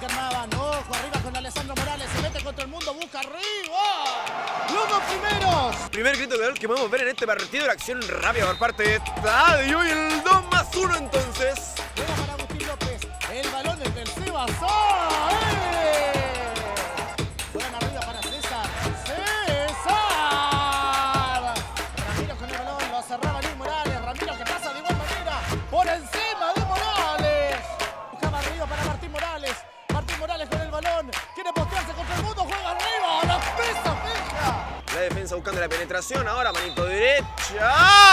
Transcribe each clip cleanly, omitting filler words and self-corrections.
que armaban. Ojo, arriba con Alessandro Morales. Se mete contra el mundo, busca arriba. Los dos primeros. Primer grito de gol que podemos ver en este partido. La acción rápida por parte de Estadio y el 2+1 entonces. Juega para Agustín López. El balón es del Sebas. Juegan arriba para César. ¡César! Ramiro con el balón. Lo cerraba Luis Morales. Ramiro que pasa de igual manera. Por encima de Morales. Buscaba arriba para Martín Morales. Martín Morales con el balón. Quiere postearse contra el mundo. Juega arriba. La pesa, peja. La defensa buscando la penetración. Ahora manito derecha.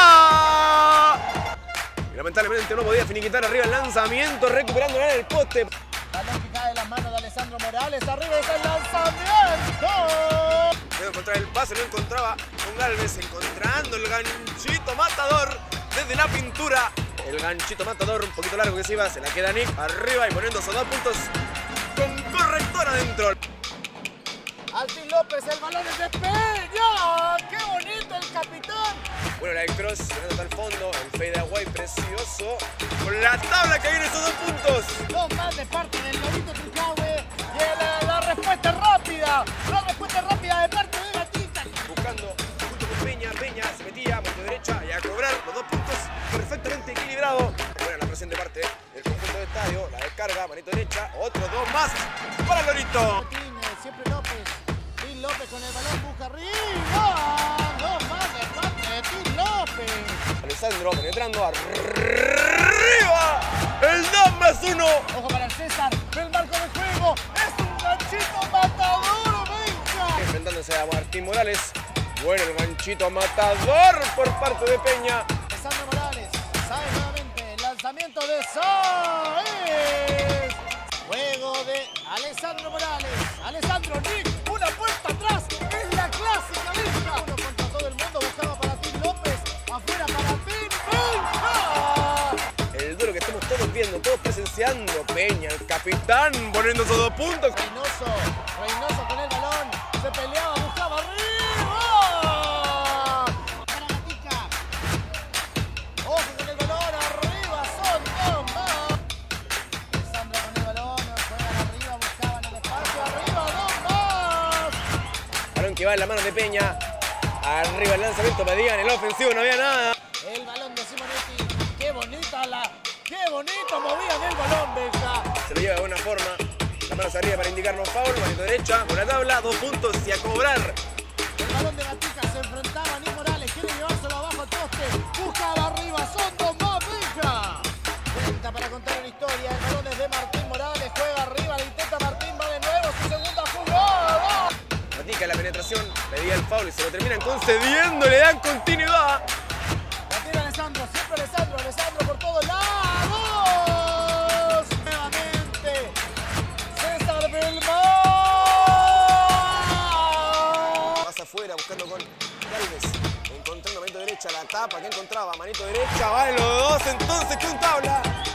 Y lamentablemente no podía finiquitar arriba el lanzamiento. Recuperando en el poste. Balón que cae de las manos de Alessandro Morales. Arriba está el lanzamiento. Debe encontrar el pase. No encontraba con Galvez. Encontrando el ganchito matador desde la pintura. El ganchito matador un poquito largo que se iba. Se la queda Nick arriba y poniendo esos 2 puntos con corrector adentro. Altín López, el balón es de Peña. ¡Qué bonito el capitán! Bueno, la del cross, llegando hasta el fondo, el fade away precioso. Con la tabla que viene esos 2 puntos. Dos más de parte del Lorito Tricahue. Y la respuesta es rápida. La respuesta es rápida de parte de Gatica. Buscando junto con Peña. Peña se metía por la derecha y a cobrar los 2 puntos perfectamente equilibrado. Bueno, la presión de parte del conjunto de Estadio. La descarga, manito derecha. Otros 2 más para el Lorito. Martínez, siempre López. Tim López con el balón, busca arriba. Dos más de parte de Tim López. Alessandro penetrando arriba. El 2+1. Ojo para el César. El marco de juego. Es un ganchito matador, venga. Enfrentándose a Martín Morales. Bueno, el ganchito matador por parte de Peña. Alessandro Morales. Sabe nuevamente. Lanzamiento de Sáenz. Juego de Alessandro Morales. Alessandro Nick. Una puerta atrás. Es la clásica, venga. Uno contra todo el mundo. Buscaba para Tim López. Afuera para Tim. ¡Venga! El duelo que estamos todos viendo, todos presenciando. Peña, el capitán, poniendo esos 2 puntos. Reynoso con el balón. Se peleaba, buscaba arriba. Para Gatica. Ojo con el balón. Arriba son 2 más. Alessandro con el balón. Juegan arriba, buscaban el espacio. Arriba 2 más. Balón que va en la mano de Peña. Arriba el lanzamiento, pedían el ofensivo, no había nada. El balón de Simonetti. Qué bonita Qué bonito movían el balón, venga. Se lo lleva de buena forma. La mano arriba para indicarnos foul. Manito derecha, con la tabla, 2 puntos y a cobrar. El balón de Gatica se enfrentaba a Nick Morales. Quiere llevárselo abajo al poste. Buscaba arriba. Son 2 más, venga. Cuenta para contar una historia. El balón es de Martín Morales. Juega arriba. Le intenta Martín. Va de nuevo. Su segunda jugada. Gatica la penetración, pedía el foul y se lo terminan concediendo. Le dan continuidad. La tiene Alessandro. Siempre Alessandro. Alessandro por todos lados. Nuevamente. César Belmont. Pasa afuera buscando con Galvez. Encontrando manito derecha, la tapa que encontraba. Manito derecha, va en los 2 entonces con tabla.